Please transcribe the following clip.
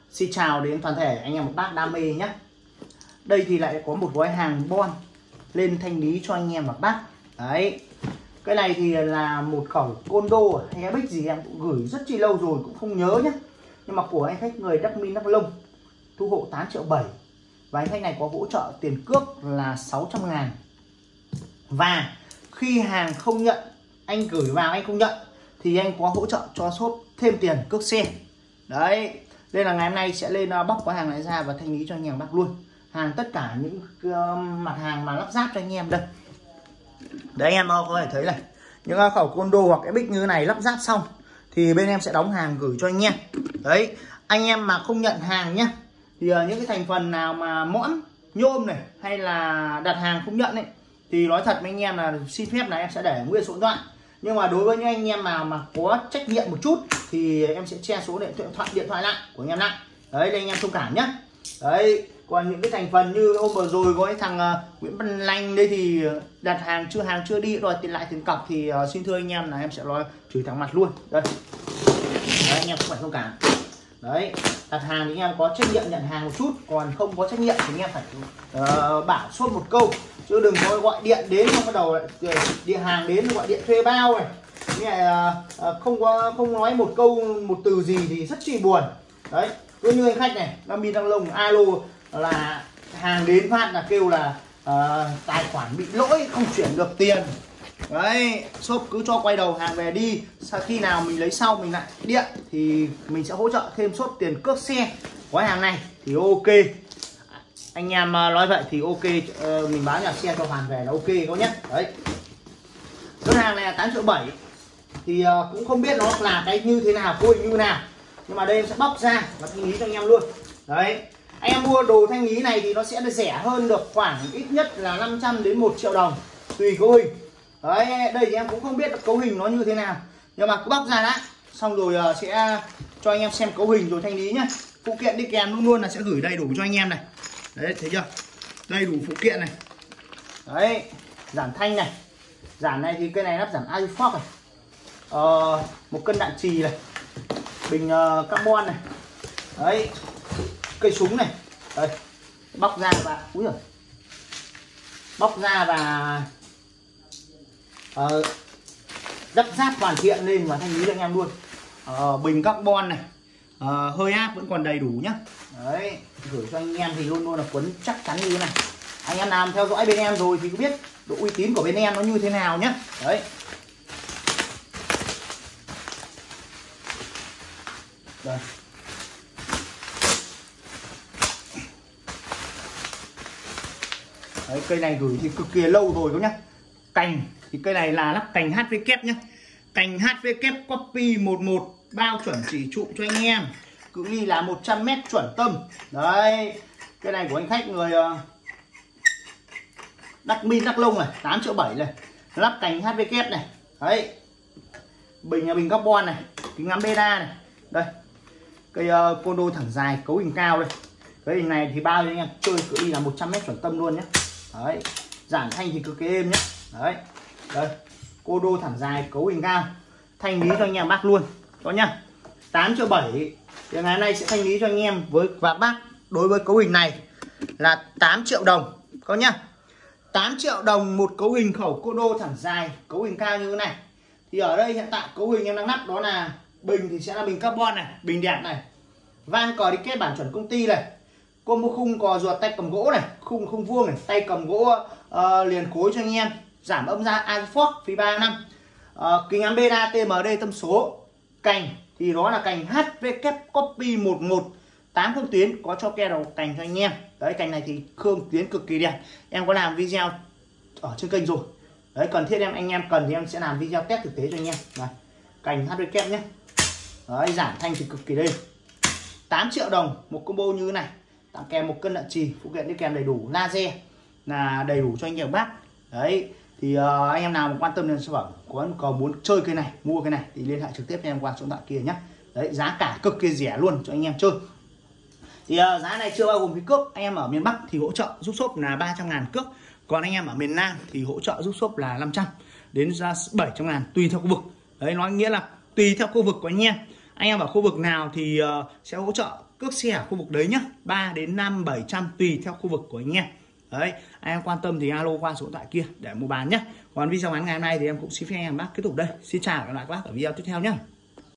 Xin chào đến toàn thể anh em một bác đam mê nhé. Đây thì lại có một gói hàng bon lên thanh lý cho anh em một bác. Đấy, cái này thì là một khẩu Condo hay Bích gì em cũng gửi rất chi lâu rồi cũng không nhớ nhé. Nhưng mà của anh khách người Đắk Minh Đắk Nông thu hộ 8,7 triệu. Và anh khách này có hỗ trợ tiền cước là 600.000. Và khi hàng không nhận, anh gửi vào anh không nhận thì anh có hỗ trợ cho shop thêm tiền cước xe. Đấy, nên là ngày hôm nay sẽ lên bóc cái hàng này ra và thanh lý cho anh em bác luôn. Hàng tất cả những mặt hàng mà lắp ráp cho anh em đây. Đấy, anh em có thể thấy này, những khẩu Condo hoặc cái Bích như thế này lắp ráp xong thì bên em sẽ đóng hàng gửi cho anh em. Đấy, anh em mà không nhận hàng nhé thì những cái thành phần nào mà mõm, nhôm này hay là đặt hàng không nhận ấy thì nói thật với anh em là xin phép là em sẽ để nguyên số điện thoại. Nhưng mà đối với những anh em nào mà có trách nhiệm một chút thì em sẽ che số điện thoại lại của anh em lại. Đấy, đây anh em thông cảm nhé. Đấy, còn những cái thành phần như hôm vừa rồi có cái thằng Nguyễn Văn Lanh đây thì đặt hàng chưa đi rồi tiền lại tiền cọc thì xin thưa anh em là em sẽ nói chửi thẳng mặt luôn. Đây. Đấy, anh em cũng phải thông cảm. Đấy, đặt hàng thì anh em có trách nhiệm nhận hàng một chút, còn không có trách nhiệm thì anh em phải bảo suốt một câu, chứ đừng có gọi điện đến xong bắt đầu điện hàng đến gọi điện thuê bao này. Không nói một câu một từ gì thì rất chi buồn. Đấy, cứ như anh khách này Đắk Minh Đắk Nông alo là hàng đến phát là kêu là tài khoản bị lỗi không chuyển được tiền. Đấy, shop cứ cho quay đầu hàng về đi, sau khi nào mình lấy sau mình lại điện thì mình sẽ hỗ trợ thêm suất tiền cước xe. Gói hàng này thì ok, anh em nói vậy thì ok, mình báo nhà xe cho hoàn về là ok có nhé. Đấy, đơn hàng này là 8,7 triệu thì cũng không biết nó là cái như thế nào, cô hình như nào, nhưng mà đây em sẽ bóc ra và thanh lý cho anh em luôn. Đấy, anh em mua đồ thanh lý này thì nó sẽ rẻ hơn được khoảng ít nhất là 500 đến 1 triệu đồng tùy cấu hình. Đấy, đây thì em cũng không biết cấu hình nó như thế nào, nhưng mà cứ bóc ra đã, xong rồi sẽ cho anh em xem cấu hình rồi thanh lý nhé. Phụ kiện đi kèm luôn luôn là sẽ gửi đầy đủ cho anh em này. Đấy, thấy chưa, đầy đủ phụ kiện này. Đấy, giảm thanh này, giảm này thì cây này lắp giảm iFox này, một cân đạn trì này, bình carbon này. Đấy, cây súng này. Đây, bóc ra và úi giời, bóc ra và lắp ráp hoàn thiện lên và thanh lý cho anh em luôn. Bình carbon này, hơi áp vẫn còn đầy đủ nhá. Đấy, gửi cho anh em thì luôn luôn là quấn chắc chắn như thế này. Anh em làm theo dõi bên em rồi thì cứ biết độ uy tín của bên em nó như thế nào nhá. Đấy, đây. Đấy, cây này gửi thì cực kỳ lâu rồi các nhá. Cành thì cây này là lắp cành HV nhá. Cành HV copy 11 bao chuẩn chỉ trụ cho anh em. Cự ly là 100m chuẩn tâm. Đấy, cây này của anh khách người Đắk Minh Đắk Nông này, 8,7 triệu này. Lắp cành HV này. Đấy. Bình carbon này, kính ngắm beta này. Đây. Cây Condo thẳng dài, cấu hình cao đây. Cái hình này thì bao cho anh em chơi cự ly là 100m chuẩn tâm luôn nhé. Đấy, giảm thanh thì cực kỳ êm nhé. Đấy, đây, Condo thẳng dài, cấu hình cao, thanh lý cho anh em bác luôn, có nhá. 8,7 triệu thì ngày nay sẽ thanh lý cho anh em với và bác đối với cấu hình này là 8 triệu đồng, có nhá. 8 triệu đồng một cấu hình khẩu Condo thẳng dài, cấu hình cao như thế này. Thì ở đây hiện tại cấu hình em đang lắp đó là bình thì sẽ là bình carbon này, bình đẹp này, van cò đi kết bản chuẩn công ty này, combo khung cò ruột tay cầm gỗ này, khung không vuông này, tay cầm gỗ liền khối cho anh em, giảm âm ra iFox phí 3 năm, kính ám beta TMD tâm số. Cành thì đó là cành HV copy 11 8 khung tuyến, có cho ke đầu cành cho anh em. Đấy, cành này thì khương tuyến cực kỳ đẹp, em có làm video ở trên kênh rồi. Đấy, cần thiết anh em cần thì em sẽ làm video test thực tế cho anh em. Này, cành HV nhé. Đấy, giảm thanh thì cực kỳ đây. 8 triệu đồng một combo như thế này, tặng kèm một cân đạn trì, phụ kiện đi kèm đầy đủ, laser là đầy đủ cho anh em bác. Đấy, thì anh em nào mà quan tâm đến sản phẩm, có nhu cầu muốn chơi cái này, mua cái này thì liên hệ trực tiếp cho em qua số điện thoại kia nhé. Đấy, giá cả cực kỳ rẻ luôn cho anh em chơi. Thì giá này chưa bao gồm phí cước. Anh em ở miền Bắc thì hỗ trợ giúp shop là 300.000 cước, còn anh em ở miền Nam thì hỗ trợ giúp shop là 500 đến ra 700.000 tùy theo khu vực. Đấy, nói nghĩa là tùy theo khu vực của anh em. Anh em ở khu vực nào thì sẽ hỗ trợ cước xe ở khu vực đấy nhá, 3 đến 5 700 tùy theo khu vực của anh em. Đấy, anh em quan tâm thì alo qua số điện thoại kia để mua bán nhé. Còn video ngắn ngày hôm nay thì em cũng xin phép anh em bác kết thúc đây. Xin chào và hẹn gặp lại các bác ở video tiếp theo nhé.